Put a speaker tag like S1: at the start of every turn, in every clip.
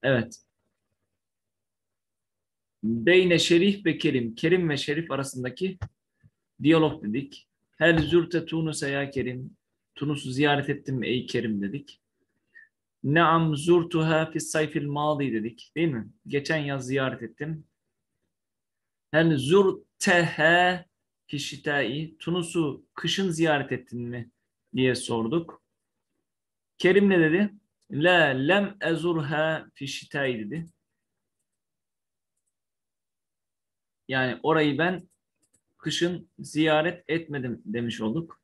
S1: Evet. Beyne Şerif ve Kerim. Kerim ve Şerif arasındaki diyalog dedik. Hel zürte Tunus'a ya Kerim. Tunus'u ziyaret ettin mi ey Kerim dedik. Naam zurtuha fi sayfil madi dedik. Değil mi? Geçen yaz ziyaret ettim. Hel zurteha fi şitai. Tunus'u kışın ziyaret ettin mi diye sorduk. Kerim ne dedi? La lem ezurha fi şitai dedi. Yani orayı ben kışın ziyaret etmedim demiş olduk.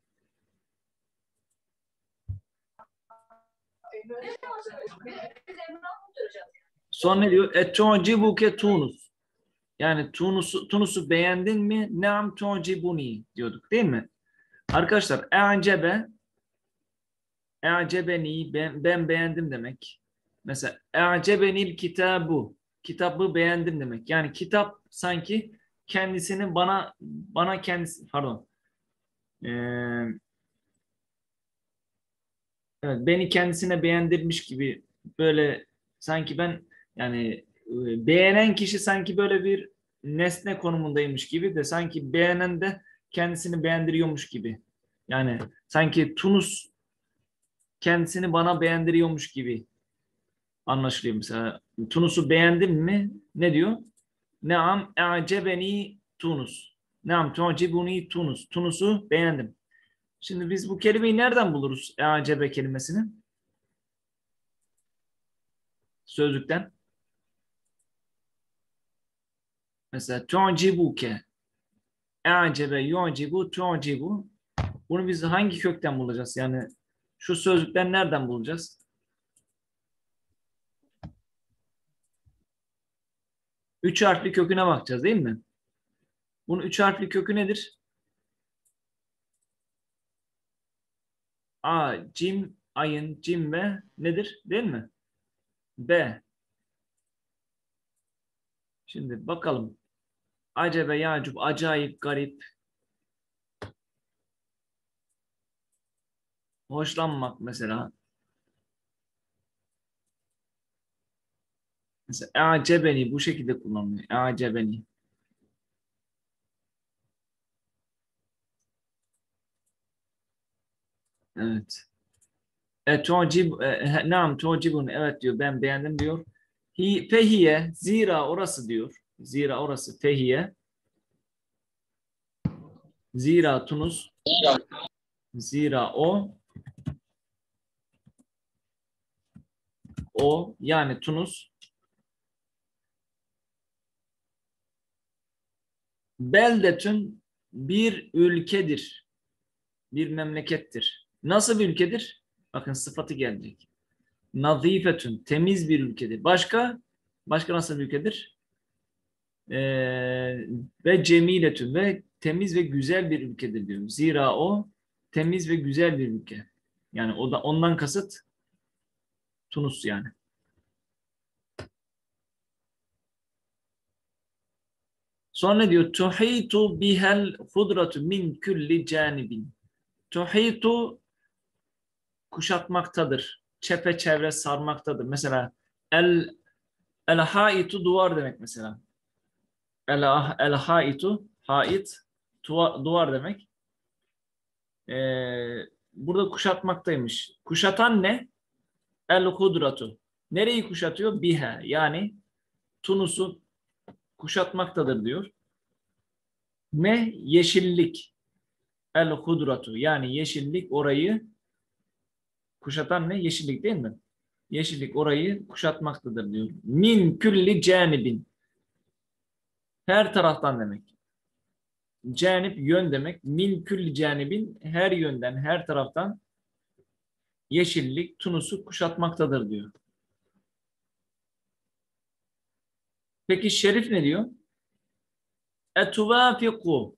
S1: Sonra ne diyor? Tu'cibuke Tunus. Yani Tunus'u beğendin mi? Neam tu'cibuni diyorduk değil mi? Arkadaşlar e'cebeni ben beğendim demek. Mesela e'cebenil kitabu. Kitabı beğendim demek. Yani kitap sanki kendisini bana kendisi pardon. Ee, evet, beni kendisine beğendirmiş gibi böyle sanki ben yani beğenen kişi sanki böyle bir nesne konumundaymış gibi de sanki beğenen de kendisini beğendiriyormuş gibi. Yani sanki Tunus kendisini bana beğendiriyormuş gibi anlaşılıyor mesela. Tunus'u beğendin mi? Ne diyor? Naam e'cebeni Tunus. Naam tu'cibuni Tunus. Tunus'u beğendim. Şimdi biz bu kelimeyi nereden buluruz? E'cebe kelimesini. Sözlükten. Mesela tu'cibuke. E'cebe yu'cibu tu'cibu. Bunu biz hangi kökten bulacağız? Yani şu sözlükten nereden bulacağız? Üç harfli köküne bakacağız değil mi? Bunun üç harfli kökü nedir? A, cim, ayın, cim ve nedir? Değil mi? B. Şimdi bakalım. Acebe, yacub, acayip, garip, hoşlanmak mesela. Mesela acebeni bu şekilde kullanılıyor. Acebeni. Evet. Naam tu'cibun. Evet diyor. Ben beğendim diyor. Fehiye. Zira orası diyor. Zira orası. Fehiye. Zira Tunus. Zira o yani Tunus beldetün bir ülkedir. Bir memlekettir. Nasıl bir ülkedir? Bakın sıfatı gelecek. Nazifetün temiz bir ülkedir. Başka nasıl bir ülkedir? Ve cemiletün ve temiz ve güzel bir ülkedir diyor. Zira o temiz ve güzel bir ülke. Yani o da ondan kasıt Tunus yani. Sonra ne diyor? Tuhitu bihel hudratu min kulli canibin. Tuhitu kuşatmaktadır. Çepeçevre sarmaktadır. Mesela el el haitu duvar demek mesela. El haitu hait duvar demek. Burada kuşatmaktaymış. Kuşatan ne? El hudratu. Nereyi kuşatıyor? Biha. Yani Tunus'u kuşatmaktadır diyor. Me yeşillik. El hudratu. Yani yeşillik orayı kuşatan ne? Yeşillik değil mi? Yeşillik orayı kuşatmaktadır diyor. Min külli canibin. Her taraftan demek. Canip yön demek. Min külli canibin her yönden, her taraftan yeşillik Tunus'u kuşatmaktadır diyor. Peki Şerif ne diyor? Etuvafiku.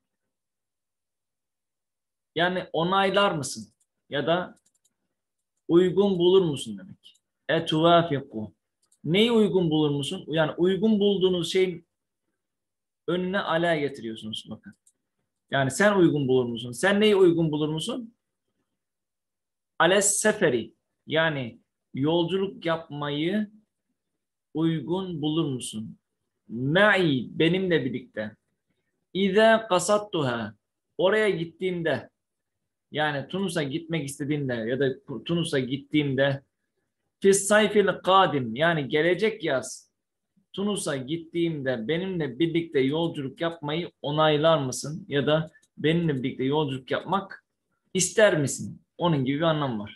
S1: Yani onaylar mısın? Ya da uygun bulur musun demek. Etuvafiku. Neyi uygun bulur musun? Yani uygun bulduğunuz şeyin önüne ala getiriyorsunuz bakın. Yani sen uygun bulur musun? Sen neyi uygun bulur musun? Ales seferi. Yani yolculuk yapmayı uygun bulur musun? Ma'i benimle birlikte. İza kasattuha oraya gittiğimde yani Tunus'a gitmek istediğimde ya da Tunus'a gittiğimde fis sayfil kadim yani gelecek yaz Tunus'a gittiğimde benimle birlikte yolculuk yapmayı onaylar mısın? Ya da benimle birlikte yolculuk yapmak ister misin? Onun gibi bir anlam var.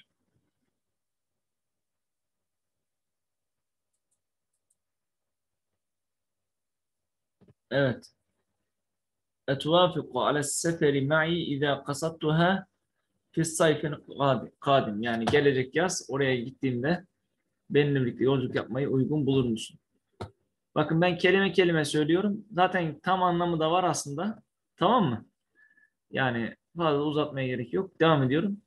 S1: Evet. Etuvafiku ala seferi ma'i izâ kasattuha fis sayfil kadim. Yani gelecek yaz oraya gittiğimde benimle birlikte yolculuk yapmayı uygun bulur musun? Bakın ben kelime kelime söylüyorum. Zaten tam anlamı da var aslında. Tamam mı? Yani fazla uzatmaya gerek yok. Devam ediyorum.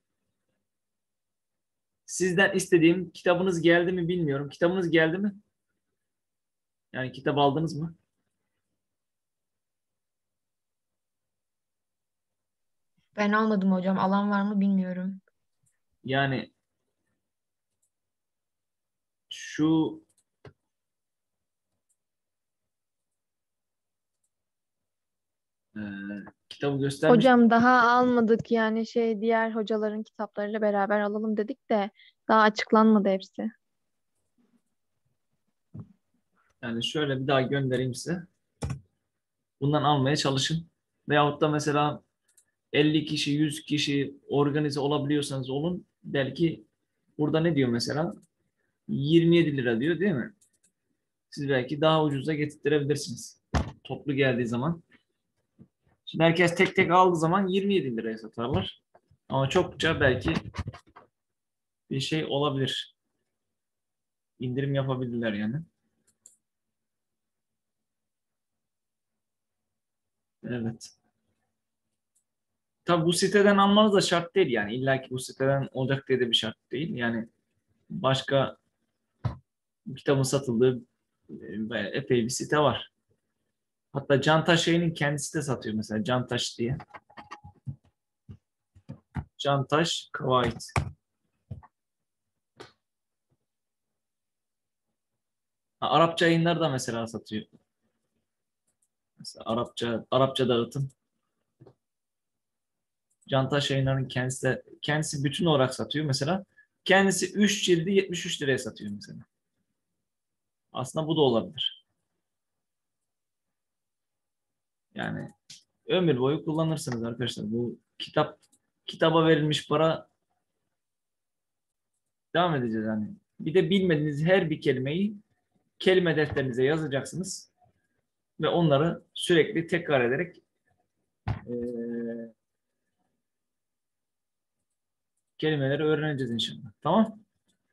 S1: Sizden istediğim kitabınız geldi mi bilmiyorum. Kitabınız geldi mi? Yani kitap aldınız mı?
S2: Ben almadım hocam. Alan var mı bilmiyorum.
S1: Yani şu e, kitabı göstermiş.
S3: Hocam daha almadık yani diğer hocaların kitaplarıyla beraber alalım dedik de daha açıklanmadı hepsi.
S1: Yani şöyle bir daha göndereyim size. Bundan almaya çalışın. Veyahut da mesela 50 kişi, 100 kişi organize olabiliyorsanız olun. Belki burada ne diyor mesela? 27 lira diyor değil mi? Siz belki daha ucuza getirtirebilirsiniz. Toplu geldiği zaman. Şimdi herkes tek tek aldığı zaman 27 liraya satarlar. Ama çokça belki bir şey olabilir. İndirim yapabilirler yani. Evet. Tabii bu siteden almanız da şart değil yani. İlla ki bu siteden olacak diye de bir şart değil. Yani başka kitabın satıldığı epey bir site var. Hatta Cantaş şeyinin kendisi de satıyor mesela Cantaş diye. Cantaş Kavait. Ha, Arapça yayınları da mesela satıyor. Mesela Arapça dağıtım. Cantaş yayınlarının kendisi bütün olarak satıyor mesela. Kendisi 3 cildi 73 liraya satıyor mesela. Aslında bu da olabilir. Yani ömür boyu kullanırsınız arkadaşlar. Bu kitaba verilmiş para devam edeceğiz yani. Bir de bilmediğiniz her bir kelimeyi kelime defterinize yazacaksınız ve onları sürekli tekrar ederek kelimeleri öğreneceğiz inşallah. Tamam?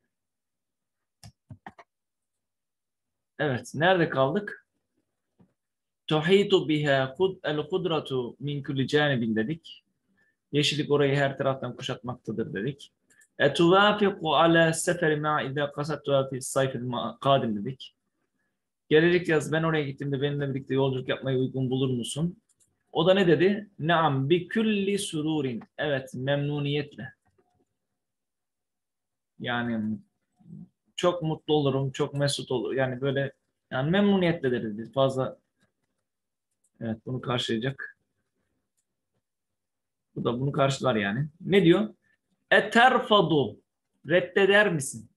S1: Evet. Nerede kaldık? Tuhitu biha el kudratu min kulli canibin dedik. Yeşillik orayı her taraftan kuşatmaktadır dedik. Etuvafiku ala seferi ma idâ kasattuha fi sayfil kadim dedik. Gelecek yaz ben oraya gittiğimde benimle birlikte yolculuk yapmayı uygun bulur musun? O da ne dedi? Naam bi külli sururin. Evet, memnuniyetle. Yani çok mutlu olurum, çok mesut olur. Yani böyle yani memnuniyetle deriz biz. Fazla evet bunu karşılayacak. Bu da bunu karşılar yani. Ne diyor? Eterfadu. Reddeder misin?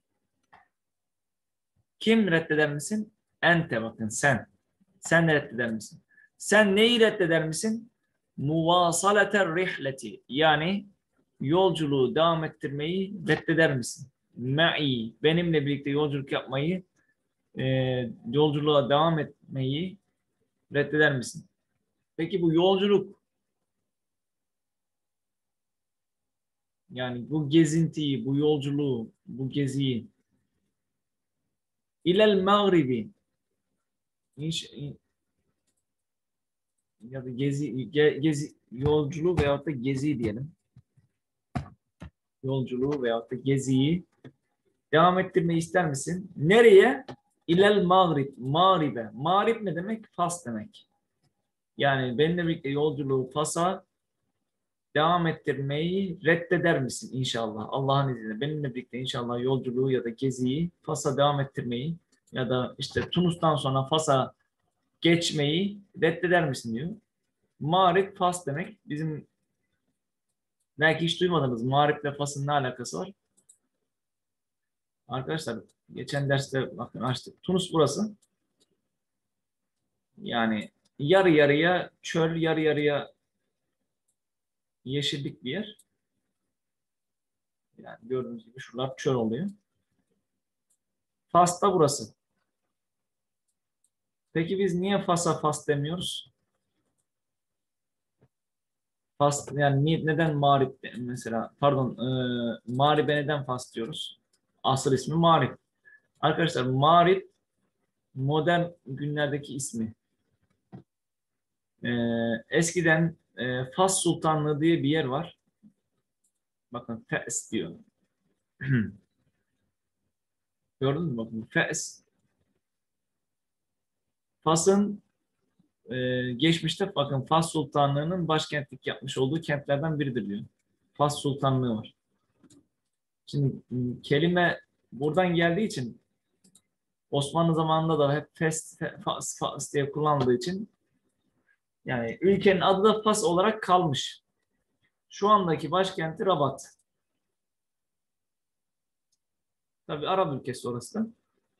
S1: Kim reddeder misin? Ente bakın sen. Sen reddeder misin? Sen neyi reddeder misin? Muvasaleter rihleti. Yani yolculuğu devam ettirmeyi reddeder misin? Ma'i. Benimle birlikte yolculuk yapmayı, e, yolculuğa devam etmeyi reddeder misin? Peki bu yolculuk yani bu gezintiyi, bu yolculuğu, bu geziyi ilel mağribi ya da gezi yolculuğu veyahut da gezi diyelim. Yolculuğu veyahut da geziyi devam ettirmeyi ister misin? Nereye? İlel mağrib. Mağribe. Mağrib ne demek? Fas demek. Yani benimle birlikte yolculuğu Fas'a devam ettirmeyi reddeder misin inşallah? Allah'ın izniyle. Benimle birlikte inşallah yolculuğu ya da geziyi Fas'a devam ettirmeyi Ya da işte Tunus'tan sonra Fas'a geçmeyi reddeder misin diyor. Mağrip Fas demek. Bizim belki hiç duymadınız. Mağrip'le Fas'ın ne alakası var? Arkadaşlar geçen derste bakın açtık. Tunus burası. Yani yarı yarıya çöl, yarı yarıya yeşillik bir yer. Yani gördüğünüz gibi şuralar çöl oluyor. Fas da burası. Peki biz niye Fas'a Fas demiyoruz? Fas yani neden Mağrip mesela pardon Mağrib'e neden Fas diyoruz? Asıl ismi Mağrip. Arkadaşlar Mağrip modern günlerdeki ismi. Eskiden Fas Sultanlığı diye bir yer var. Bakın Fes diyor. Gördünüz mü? Bakın Fes. Fas'ın geçmişte bakın Fas Sultanlığı'nın başkentlik yapmış olduğu kentlerden biridir diyor. Fas Sultanlığı var. Şimdi kelime buradan geldiği için Osmanlı zamanında da hep Fes, Fas, Fas diye kullanıldığı için yani ülkenin adı da Fas olarak kalmış. Şu andaki başkenti Rabat. Tabii Arap ülkesi orası da.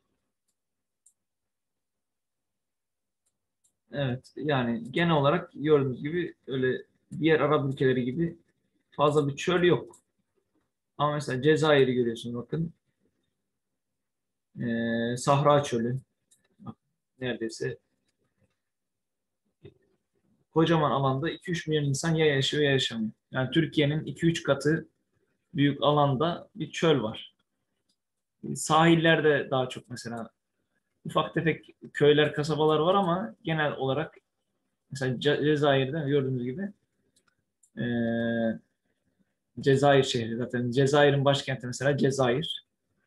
S1: Evet yani genel olarak gördüğünüz gibi öyle diğer Arap ülkeleri gibi fazla bir çöl yok. Ama mesela Cezayir'i görüyorsunuz bakın. Sahra çölü. Bak, neredeyse kocaman alanda 2-3 milyon insan ya yaşıyor ya yaşamıyor. Yani Türkiye'nin 2-3 katı büyük alanda bir çöl var. Sahillerde daha çok mesela ufak tefek köyler, kasabalar var ama genel olarak mesela Cezayir'de gördüğünüz gibi Cezayir şehri zaten. Cezayir'in başkenti mesela Cezayir.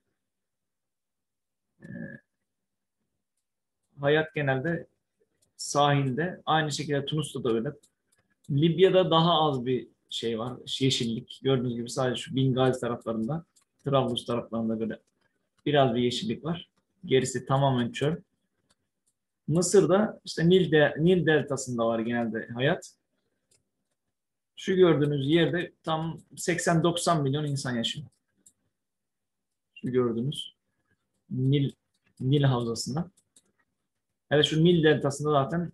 S1: Hayat genelde sahilde. Aynı şekilde Tunus'ta da öyle. Libya'da daha az bir şey var. Yeşillik. Gördüğünüz gibi sadece şu Bingazi taraflarında, Trablus taraflarında böyle biraz bir yeşillik var. Gerisi tamamen çöl. Mısır'da işte Nil deltasında var genelde hayat. Şu gördüğünüz yerde tam 80-90 milyon insan yaşıyor. Şu gördüğünüz Nil Nil havzasında. Evet şu Nil deltasında zaten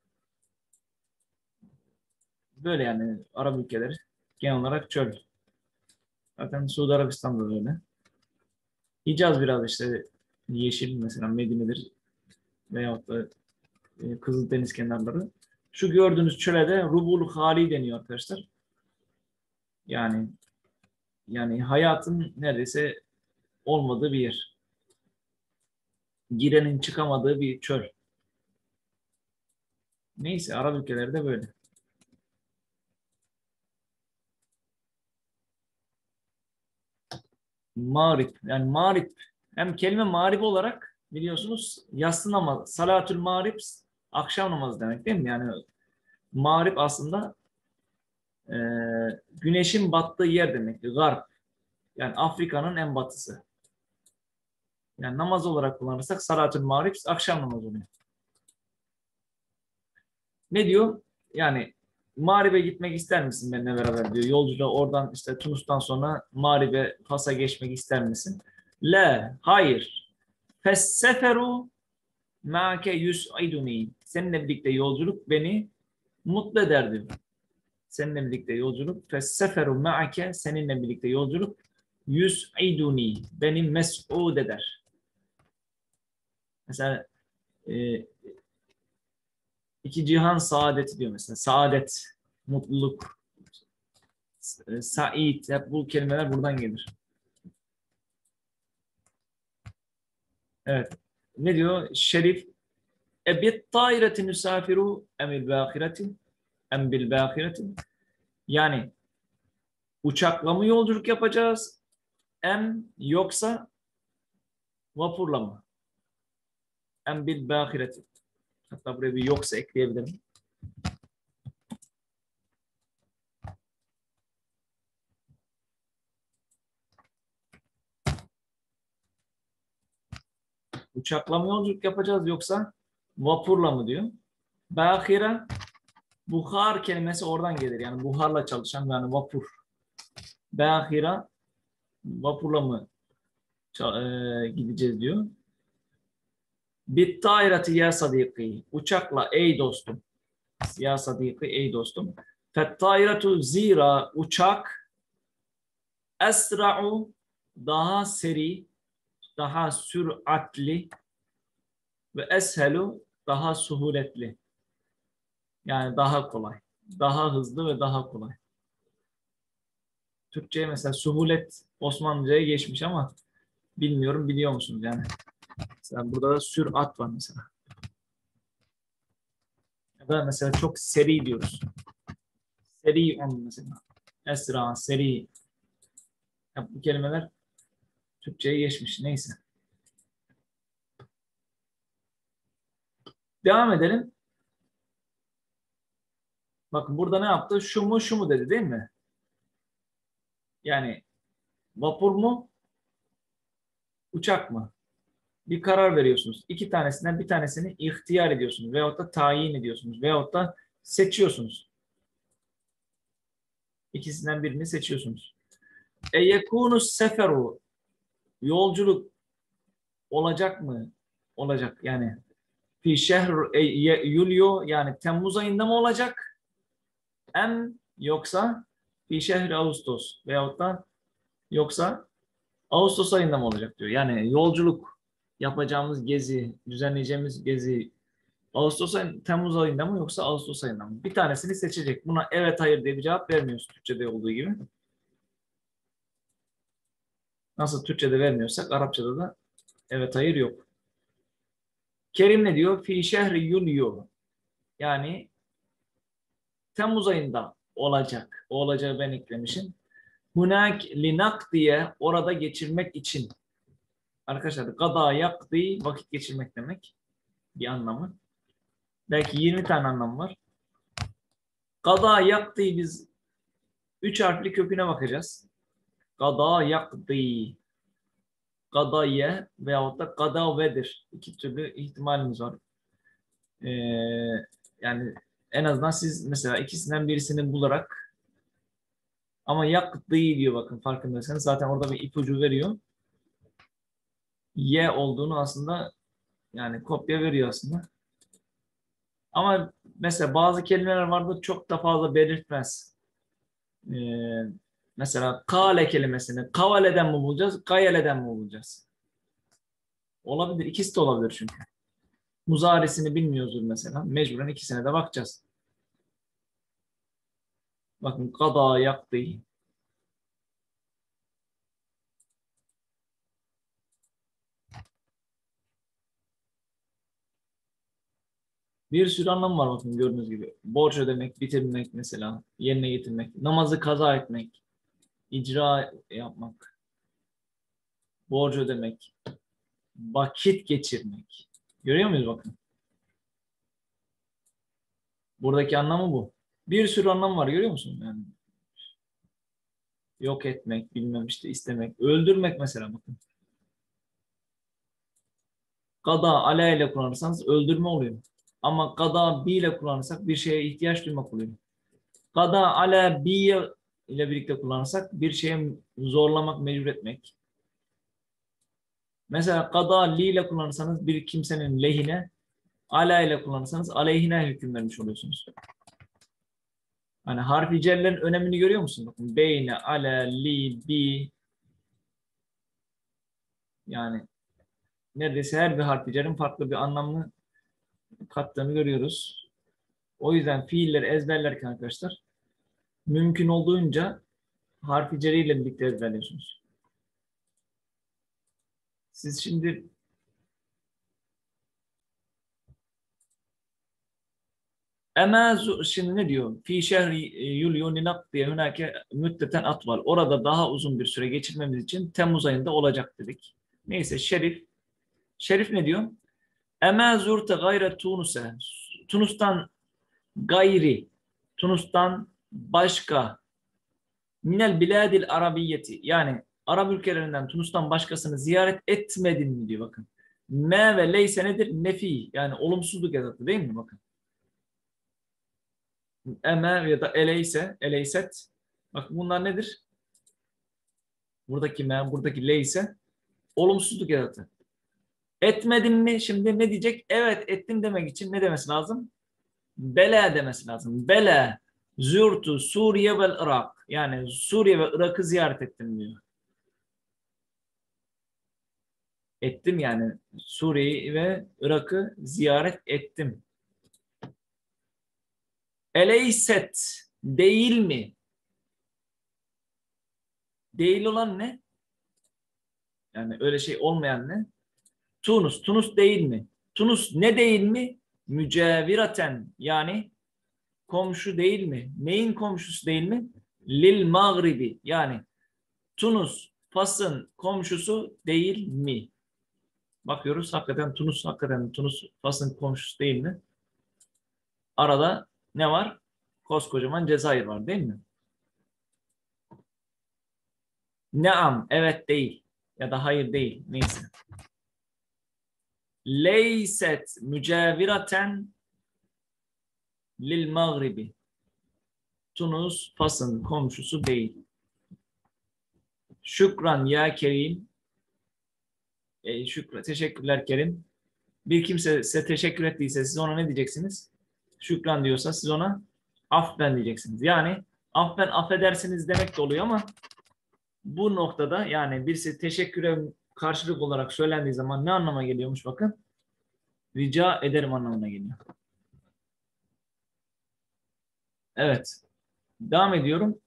S1: böyle yani Arap ülkeleri genel olarak çöl. Zaten Suudi Arabistan'da da öyle. Hicaz biraz işte yeşil mesela Medine'dir veyahut da Kızıldeniz kenarları. Şu gördüğünüz çöle de Rubul Hali deniyor arkadaşlar. Yani hayatın neredeyse olmadığı bir yer. Girenin çıkamadığı bir çöl. Neyse Arap ülkeleri de böyle. Mağrip yani mağrip hem kelime mağrip olarak biliyorsunuz yatsı namazı, salatül mağrip akşam namazı demek değil mi? Yani mağrip aslında e, güneşin battığı yer demektir. Garp. Yani Afrika'nın en batısı. Yani namaz olarak kullanırsak salatül mağrib akşam namazı oluyor. Ne diyor? Yani Mağrib'e gitmek ister misin benimle beraber diyor. Yolculuğa oradan işte Tunus'tan sonra Mağrib'e Fas'a geçmek ister misin? La, hayır. Fesseferu ma'ke yus'iduni. Seninle birlikte yolculuk beni mutlu eder diyor. Seninle birlikte yolculuk. Fesseferu ma'ke seninle birlikte yolculuk yus'iduni. Beni mes'ud eder. Mesela e, iki cihan saadeti diyor mesela. Saadet, mutluluk, said. Hep bu kelimeler buradan gelir. Evet. Ne diyor? Şerif ebit taireti nüsafiru emil bâhireti em bil bâhireti. Yani uçakla mı yolculuk yapacağız? Em yoksa vapurla mı? Em bil bâhireti. Hatta buraya bir yoksa ekleyebilirim. Uçakla mı yolculuk yapacağız yoksa vapurla mı diyor. Bâhira, buhar kelimesi oradan gelir. Yani buharla çalışan yani vapur. Bâhira, vapurla mı gideceğiz diyor. Bittayrati ya sadiki. Uçakla ey dostum. Ya sadiki ey dostum. Fettayratu zira uçak esra'u daha seri, daha süratli ve eshelu daha suhuletli. Yani daha kolay. Daha hızlı ve daha kolay. Türkçe'ye mesela suhulet Osmanlıca'ya geçmiş ama bilmiyorum biliyor musunuz yani. Mesela burada da sürat var mesela. Ya da mesela çok seri diyoruz. Seri on mesela. Esra, seri. Ya bu kelimeler Türkçe'ye geçmiş. Neyse. Devam edelim. Bakın burada ne yaptı? Şu mu şu mu dedi değil mi? Yani vapur mu? Uçak mı? Bir karar veriyorsunuz. İki tanesinden bir tanesini ihtiyar ediyorsunuz. Veyahut da tayin ediyorsunuz. Veyahut da seçiyorsunuz. İkisinden birini seçiyorsunuz. Yekunu seferu yolculuk olacak mı? Olacak yani. Fi şehr Yulyo yani Temmuz ayında mı olacak? Yoksa fi şehri Ağustos veyahut da yoksa Ağustos ayında mı olacak diyor. Yani yolculuk yapacağımız gezi, düzenleyeceğimiz gezi Ağustos ayında, Temmuz ayında mı yoksa Ağustos ayında mı? Bir tanesini seçecek. Buna evet hayır diye bir cevap vermiyoruz Türkçe'de olduğu gibi. Nasıl Türkçe'de vermiyorsak Arapçada da evet hayır yok. Kerim ne diyor? Fi şehri Yulyo. Yani Temmuz ayında olacak. O olacağı ben eklemişim. Hunak linak diye orada geçirmek için. Arkadaşlar gada yakdi vakit geçirmek demek. Bir anlamı. Belki 20 tane anlamı var. Gada yakdi biz 3 harfli köküne bakacağız. Gada yakdi. Gadaye veyahut da gadavedir. İki türlü ihtimalimiz var. Ee, yani en azından siz mesela ikisinden birisini bularak ama yakdi diyor bakın farkındaysanız. Zaten orada bir ipucu veriyor. Y olduğunu aslında yani kopya veriyor aslında. Ama mesela bazı kelimeler vardır çok da fazla belirtmez. Ee, mesela kale kelimesini kavaleden mi bulacağız, gayeleden mi bulacağız? Olabilir. İkisi de olabilir çünkü. Muzaresini bilmiyoruzdur mesela. Mecburen ikisine de bakacağız. Bakın kada yaktı. Bir sürü anlam var bakın gördüğünüz gibi. Borç ödemek, bitirmek mesela, yerine getirmek, namazı kaza etmek, icra yapmak, borç ödemek, vakit geçirmek. Görüyor muyuz bakın? Buradaki anlamı bu. Bir sürü anlam var görüyor musun? Yani yok etmek, bilmem işte istemek, öldürmek mesela bakın. Gada ala ile kullanırsanız öldürme oluyor. Ama gada bi ile kullanırsak bir şeye ihtiyaç duymak oluyor. Gada ala bi ile birlikte kullanırsak bir şeye zorlamak, mecbur etmek. Mesela gada li ile kullanırsanız bir kimsenin lehine, ala ile kullanırsanız aleyhine hüküm vermiş oluyorsunuz. Hani harfi cerlerin önemini görüyor musun? Bakın beyne, ala, li, bi yani neredeyse her bir harfi cerin farklı bir anlamını kattığını görüyoruz. O yüzden fiilleri ezberlerken arkadaşlar mümkün olduğunca harfi ceriyle birlikte ezberliyorsunuz. Siz şimdi şimdi ne diyor? Fi şehri Yulyo linak diye hünake müddeten atval. Orada daha uzun bir süre geçirmemiz için Temmuz ayında olacak dedik. Neyse Şerif. Şerif ne diyor? Ema zurte gayre Tunus'e. Tunus'tan gayri. Tunus'tan başka. Minel biladil arabiyeti. Yani Arap ülkelerinden Tunus'tan başkasını ziyaret etmedin mi diyor bakın. Me ve leyse nedir? Nefi. Yani olumsuzluk edatı değil mi? Bakın. Eme ya da eleyse, eleyset. Bak bunlar nedir? Buradaki me, buradaki leyse olumsuzluk edatı. Etmedin mi? Şimdi ne diyecek? Evet ettim demek için ne demesi lazım? Bela demesi lazım. Bela zürtü Suriye ve Irak. Yani Suriye ve Irak'ı ziyaret ettim diyor. Ettim yani Suriye'yi ve Irak'ı ziyaret ettim. Eleyset değil mi? Değil olan ne? Yani öyle şey olmayan ne? Tunus. Tunus değil mi? Tunus ne değil mi? Müceviraten yani komşu değil mi? Neyin komşusu değil mi? Lil Magribi yani Tunus Fas'ın komşusu değil mi? Bakıyoruz hakikaten Tunus Fas'ın komşusu değil mi? Arada ne var? Koskocaman Cezayir var değil mi? Neam evet değil ya da hayır değil neyse. Leyset müceviraten lil Magribi. Tunus Fas'ın komşusu değil. Şükran ya Kerim. Teşekkürler Kerim. Bir kimse size teşekkür ettiyse siz ona ne diyeceksiniz? Şükran diyorsa siz ona affen diyeceksiniz. Yani affen affedersiniz demek de oluyor ama bu noktada yani birisi teşekküre karşılık olarak söylendiği zaman ne anlama geliyormuş bakın? Rica ederim anlamına geliyor. Evet. Devam ediyorum.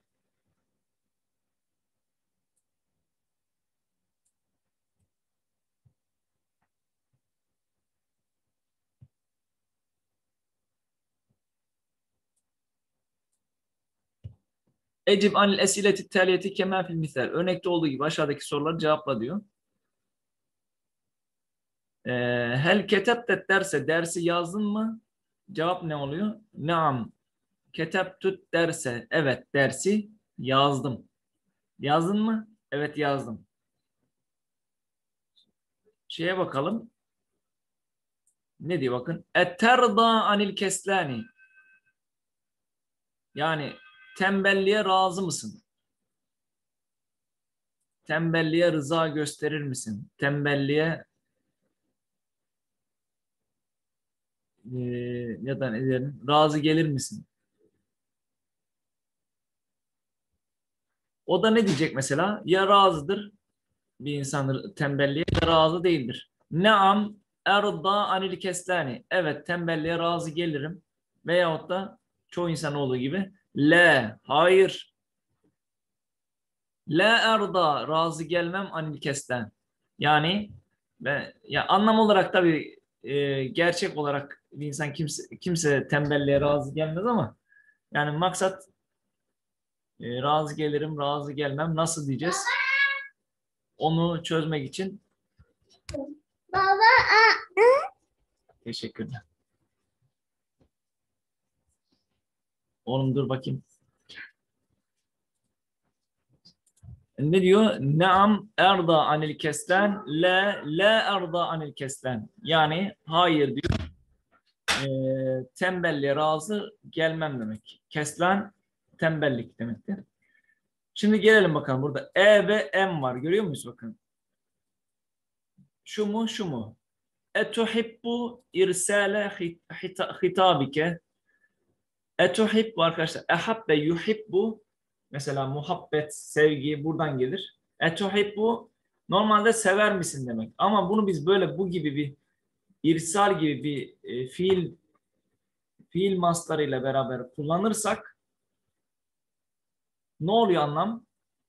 S1: Ecib anil esileti taliyeti kema fil misal. Örnekte olduğu gibi aşağıdaki soruları cevapla diyor. Hel ketebtet derse dersi yazdın mı? Cevap ne oluyor? Naam. Ketebtut derse evet dersi yazdım. Yazdın mı? Evet yazdım. Şeye bakalım. Ne diyor bakın. Etterda anil keslani. Yani tembelliğe razı mısın? Tembelliğe rıza gösterir misin? Tembelliğe ya da ne diyelim, razı gelir misin? O da ne diyecek mesela? Ya razıdır bir insan tembelliğe ya razı değildir. Neam erda anil keslani. Evet tembelliğe razı gelirim. Veyahut da çoğu insan olduğu gibi le hayır. La erda razı gelmem anil kesten. Yani ya anlam olarak tabii gerçek olarak bir insan kimse tembelliğe razı gelmez ama yani maksat razı gelirim, razı gelmem nasıl diyeceğiz? Onu çözmek için teşekkürler. Oğlum dur bakayım. Ne diyor? Naam erda anil keslen, la erda anil keslen. Yani hayır diyor. Tembelliğe razı gelmem demek. Keslen tembellik demektir. Şimdi gelelim bakalım burada e ve m var. Görüyor muyuz bakın? Şu mu şu mu? Etuhibbu irsale hitabike. Etuhibbu arkadaşlar. Ehabbe yuhibbu. Mesela muhabbet, sevgi buradan gelir. Etuhibbu normalde sever misin demek. Ama bunu biz böyle bu gibi bir irsal gibi bir fiil mastarıyla beraber kullanırsak ne oluyor anlam?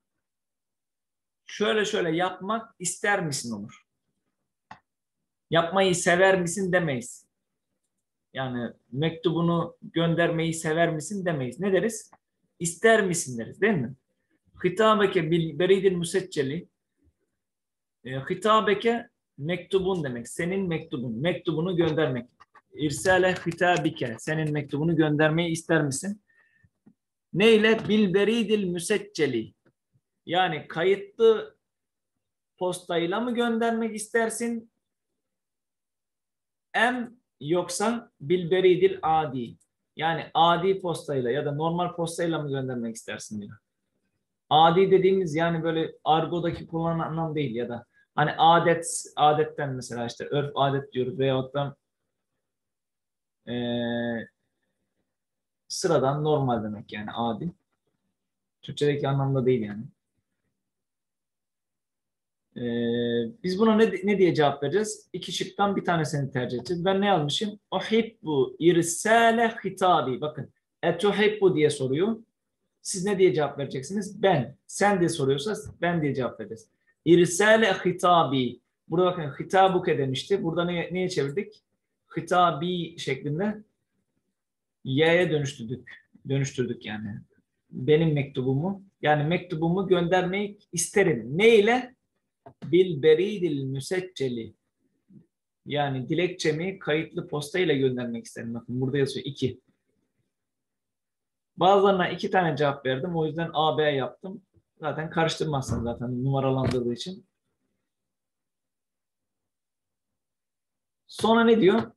S1: Şöyle yapmak ister misin olur. Yapmayı sever misin demeyiz. Yani mektubunu göndermeyi sever misin demeyiz. Ne deriz? İster misin deriz değil mi? Hitabeke bil beridil müsecceli. Hitabeke mektubun demek. Senin mektubun. Mektubunu göndermek. İrsale hitabike. Senin mektubunu göndermeyi ister misin? Neyle? Bil beridil müsecceli. Yani kayıtlı postayla mı göndermek istersin? em yoksa bil beridil adi. Yani adi postayla ya da normal postayla mı göndermek istersin diyor. Adi dediğimiz yani böyle argodaki kullanılan anlam değil ya da hani adetten mesela işte örf adet diyoruz veyahut da sıradan normal demek yani adi. Türkçedeki anlamda değil yani. Biz buna ne diye cevap vereceğiz? İki şıktan bir tanesini tercih edeceğiz. Ben ne yazmışım? Uhibbu irsale hitabi. Bakın. Etuhibbu diye soruyor. Siz ne diye cevap vereceksiniz? Ben. Sen diye soruyorsa ben diye cevap vereceğiz. İrsale hitabi. Burada bakın hitabuke demişti. Burada neye çevirdik? Hitabi şeklinde y'ye dönüştürdük yani. Benim mektubumu. Yani mektubumu göndermeyi isterim. Ne ile? Bil beridil müsecceli. Yani dilekçemi kayıtlı postayla göndermek isterim. Bakın burada yazıyor 2. Bazılarına 2 tane cevap verdim. O yüzden A, B yaptım. Zaten karıştırmazsın zaten numaralandırdığı için. Sonra ne diyor?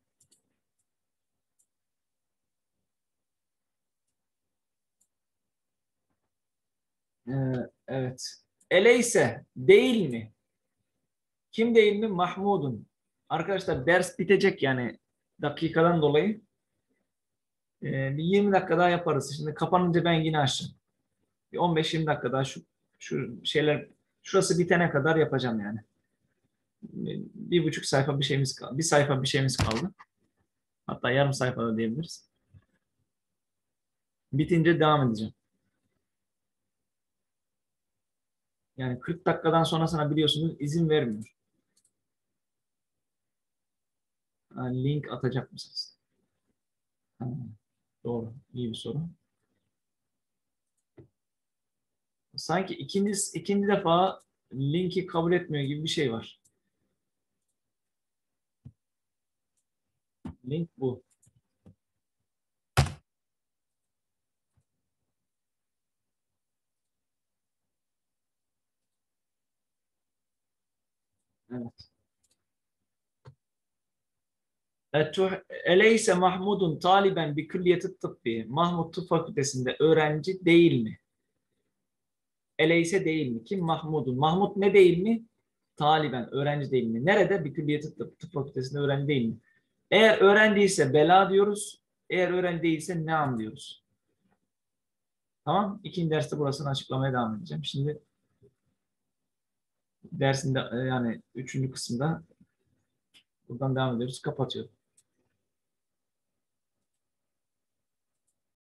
S1: Ee, evet. Eleyse değil mi? Kim değil mi? Mahmudun. Arkadaşlar ders bitecek yani dakikadan dolayı. Bir 20 dakika daha yaparız. Şimdi kapanınca ben yine açacağım. Bir 15-20 dakika daha şu şeyler şurası bitene kadar yapacağım yani. 1,5 sayfa bir şeyimiz kaldı. 1 sayfa bir şeyimiz kaldı. Hatta yarım sayfada diyebiliriz. Bitince devam edeceğim. Yani 40 dakikadan sonrasına biliyorsunuz izin vermiyor. Yani link atacak mısınız? Ha, doğru. İyi bir soru. Sanki ikinci defa linki kabul etmiyor gibi bir şey var. Link bu. Evet. Eleyse Mahmudun taliben bi külliyeti tıbbi. Mahmut Tıp Fakültesinde öğrenci değil mi? Eleyse değil mi? Kim? Mahmudun. Mahmut ne değil mi? Taliben. Öğrenci değil mi? Nerede? Bir külliyeti tıp fakültesinde öğrenci değil mi? Eğer öğrenciyse bela diyoruz. Eğer öğrenci değilse neam diyoruz. Tamam. İkinci derste burasını açıklamaya devam edeceğim. Şimdi dersinde yani 3. kısımda buradan devam ediyoruz. Kapatıyorum.